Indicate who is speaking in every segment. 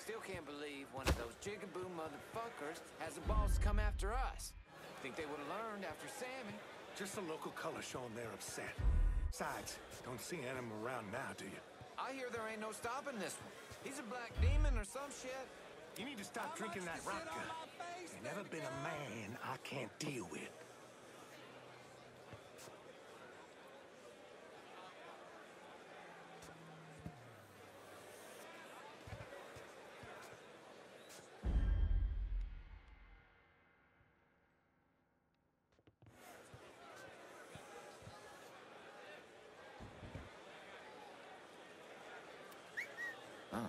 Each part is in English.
Speaker 1: Still can't believe one of those jigaboo motherfuckers has the balls to come after us. Think they would have learned after Sammy.
Speaker 2: Just a local color showing they're upset. Besides, don't see him around now, do you?
Speaker 1: I hear there ain't no stopping this one. He's a black demon or some shit.
Speaker 2: You need to stop drinking that vodka. There's never been a man I can't deal with.
Speaker 1: Oh.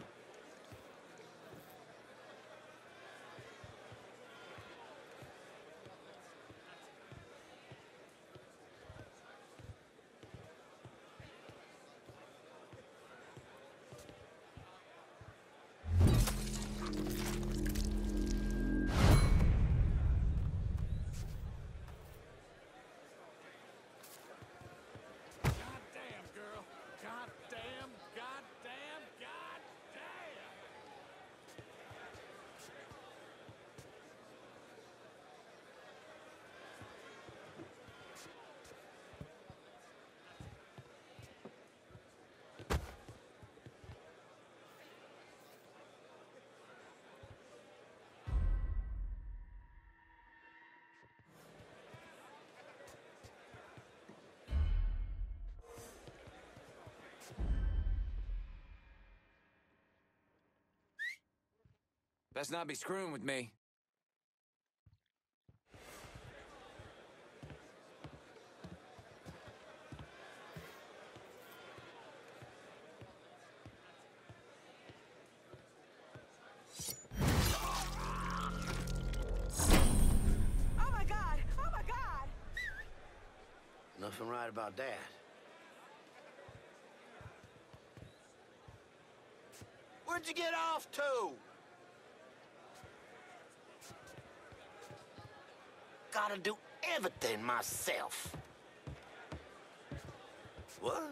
Speaker 3: Goddamn, girl. Goddamn, goddamn, goddamn.
Speaker 1: Best not be screwing with me.
Speaker 4: Oh my God! Oh my God!
Speaker 5: Nothing right about that. Where'd you get off to? Gotta do everything myself. What?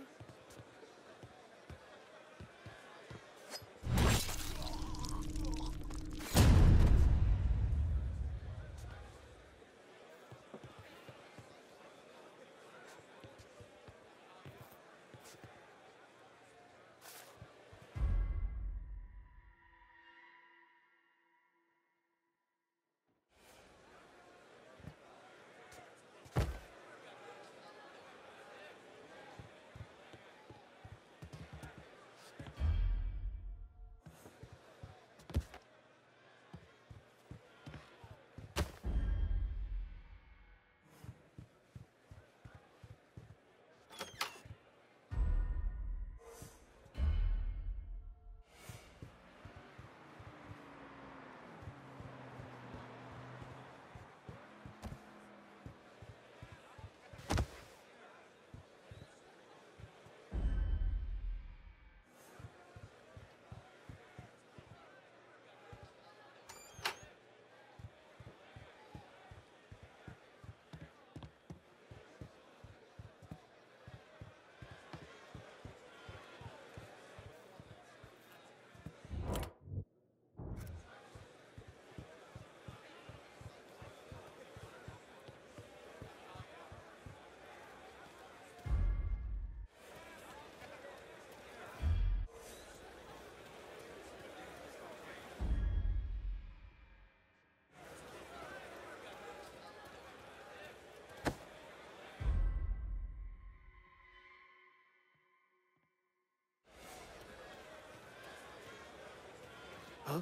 Speaker 2: Huh?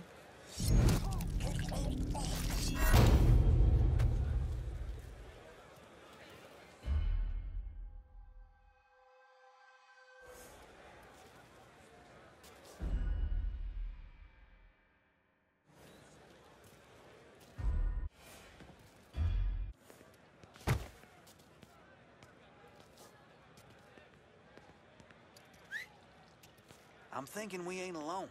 Speaker 6: I'm thinking we ain't alone.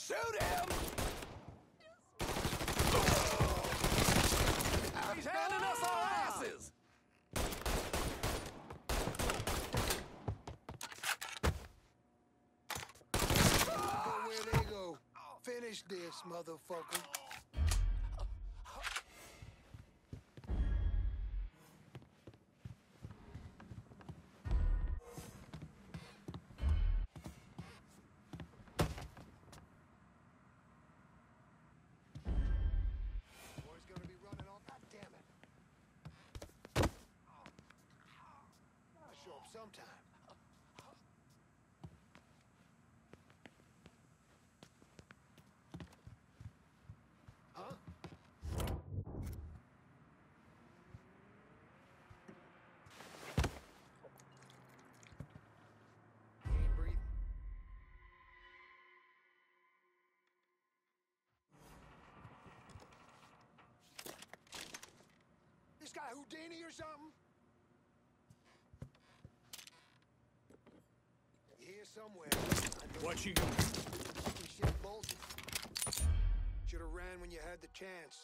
Speaker 2: Shoot him! He's handing us our asses!
Speaker 7: Go where they go. Finish this, motherfucker. Boy's gonna be running on. God damn it. Gotta show up sometime. Huh? He ain't breathing. This guy Houdini or something? Here somewhere. I know
Speaker 2: What you gonna
Speaker 7: fucking shit bolted. Should have ran when you had the chance.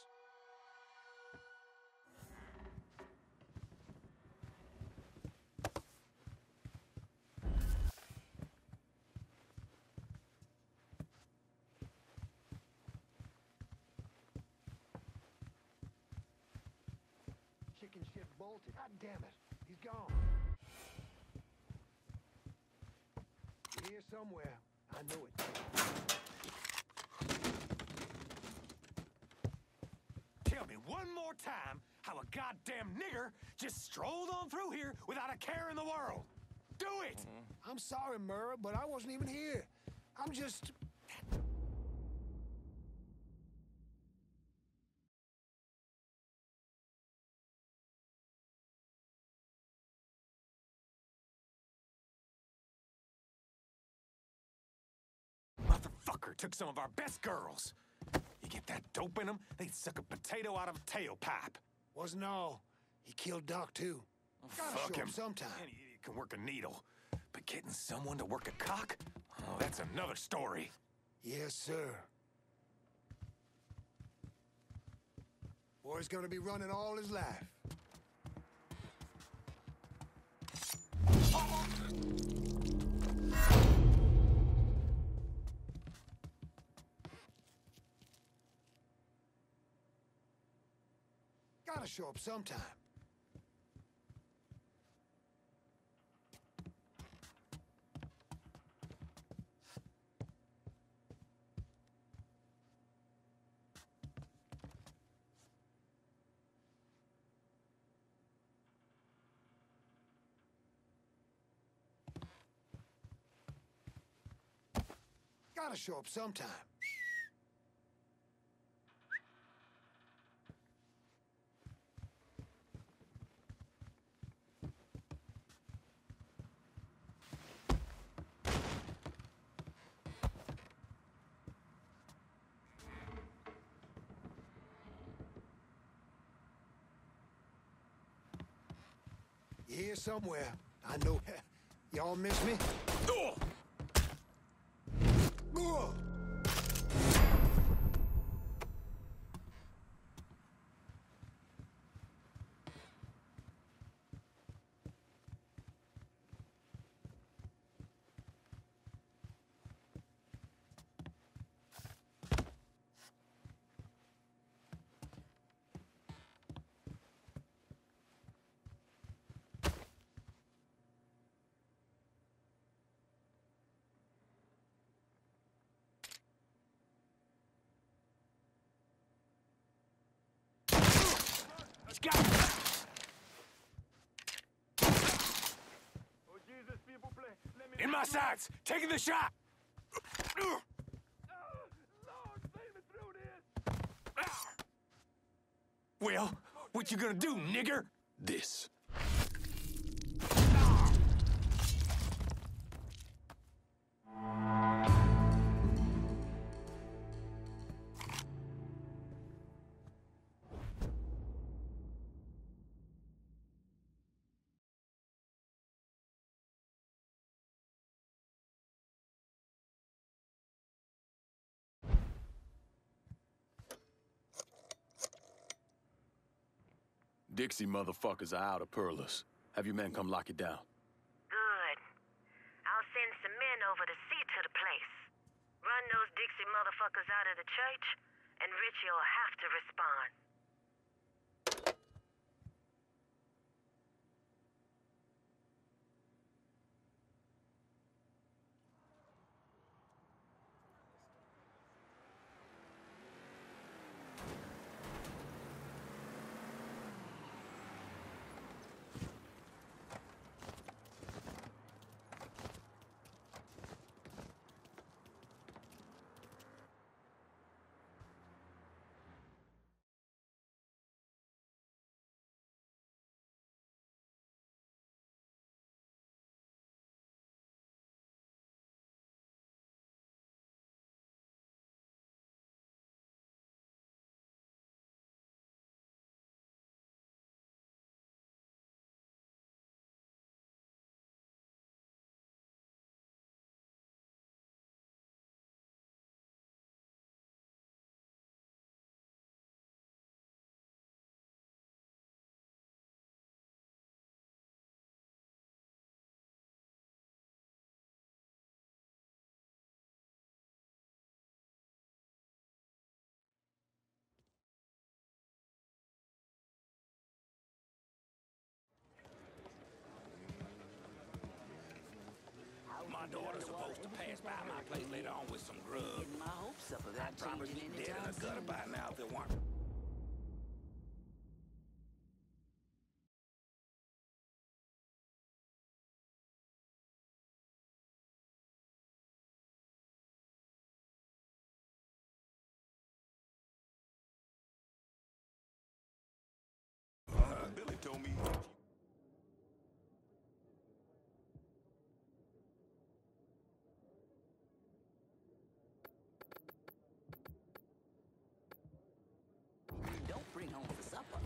Speaker 7: Chicken shit bolted. God damn it. He's gone. Here somewhere. I knew it.
Speaker 2: tell me one more time how a goddamn nigger just strolled on through here without a care in the world? Do it!
Speaker 7: I'm sorry, Murrah, but I wasn't even here. I'm just...
Speaker 2: Motherfucker took some of our best girls. You get that dope in them, they'd suck a potato out of a tailpipe.
Speaker 7: Wasn't all. He killed Doc, too. Gotta
Speaker 2: Fuck
Speaker 7: show
Speaker 2: him.
Speaker 7: sometime.
Speaker 2: Any idiot can work a needle. But getting someone to work a cock? Oh, that's another story.
Speaker 7: Yes, sir. Boy's gonna be running all his life. Gotta show up sometime. Gotta show up sometime. You here somewhere. I know. Y'all miss me? Ugh.
Speaker 2: Let's go! In my sights! Taking the shot! Well, what you gonna do, nigger? This.
Speaker 8: Dixie motherfuckers are out of Perlis. Have your men come lock it down.
Speaker 9: Good. I'll send some men over to see to the place. Run those Dixie motherfuckers out of the church, and Richie'll have to respond.
Speaker 10: My daughter's supposed to pass by my place later on with some grub.
Speaker 11: Getting my hopes up about
Speaker 10: I'd probably
Speaker 11: changing
Speaker 10: be dead in
Speaker 11: anytime
Speaker 10: the gutter
Speaker 11: soon.
Speaker 10: by now if it weren't.
Speaker 2: Billy told me.
Speaker 11: Don't bring home for supper.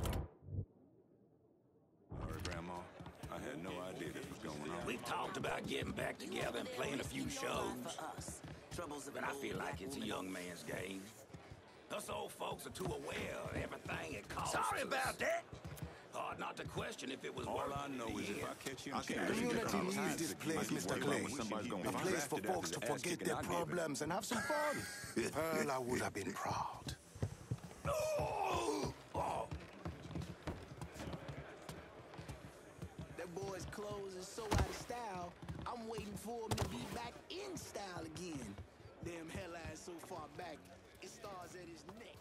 Speaker 2: Sorry, Grandma. I had no idea this was going on.
Speaker 10: We've talked about getting back together and playing a few shows.
Speaker 11: For us. Troubles of
Speaker 10: But I feel like it's a young man's game. Us old folks are too aware of everything it costs.
Speaker 5: Sorry
Speaker 10: us.
Speaker 5: about that.
Speaker 10: Hard not to question if it was
Speaker 2: All
Speaker 10: worth
Speaker 2: I know is if I catch him,
Speaker 7: Community needs this place, Mr. Clay. A place for folks to forget their problems and have some fun. Pearl, I would have been proud.
Speaker 11: That boy's clothes is so out of style, I'm waiting for him to be back in style again. Damn hairline so far back, it stars at his neck.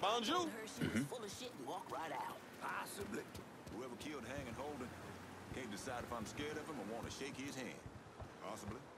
Speaker 12: Bonjour.
Speaker 11: Full of shit and walk right out.
Speaker 10: Possibly. Whoever killed Hang and Holden can't decide if I'm scared of him or want to shake his hand.
Speaker 7: Possibly.